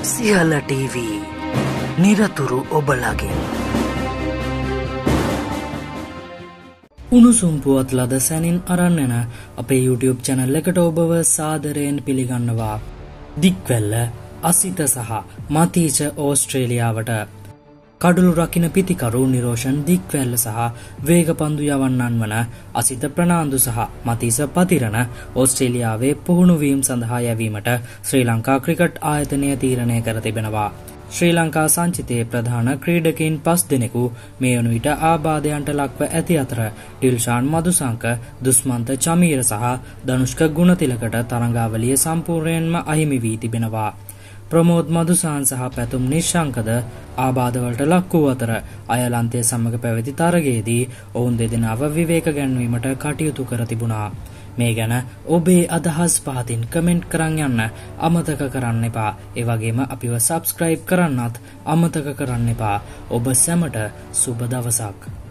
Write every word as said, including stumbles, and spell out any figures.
සියල TV නිරතුරු ඔබලගේ උණුසුම් පුවත් ලද සැනින් අරන් යන අපේ YouTube channel එකට ඔබව සාදරයෙන් පිළිගන්නවා. දික්වැල්ල අසිත සහ මතීච ඕස්ට්‍රේලියාවට කඩළු රකින්න පිතිකරු නිරෝෂන් දික්වැල්ල සහ වේගපන්දු යවන්නන් වන අසිත ප්‍රනාන්දු සහ මතීස පතිරණ ඕස්ට්‍රේලියාවේ පුහුණු වීම සඳහා යැවීමට ශ්‍රී ලංකා ක්‍රිකට් ආයතනය තීරණය කර තිබෙනවා. ශ්‍රී ලංකා සංචිතයේ ප්‍රධාන ක්‍රීඩකයින් පස් දෙනෙකු මේ වන විට ආබාධයන්ට ලක්ව ඇති අතර ඩිල්ෂාන් මදුසංක, දුස්මන්ත චමීර සහ ධනුෂ්ක ගුණතිලකට තරඟාවලිය සම්පූර්ණයෙන්ම අහිමි වී තිබෙනවා. ප්‍රමෝද් මදුසාන් සහ පැතුම් නිශ්ශංකද ආබාධවලට ලක් වූ අතර අයර්ලන්තය සමග පැවති තරගයේදී ඔවුන් දෙදෙනාව විවේක ගැන්වීමට කටයුතු කර තිබුණා. මේ ගැන ඔබේ අදහස් පහතින් කමෙන්ට් කරන්න යන්න අමතක කරන්න එපා. ඒ වගේම අපිව සබ්ස්ක්‍රයිබ් කරන්නත් අමතක කරන්න එපා. ඔබ සැමට සුබ දවසක්.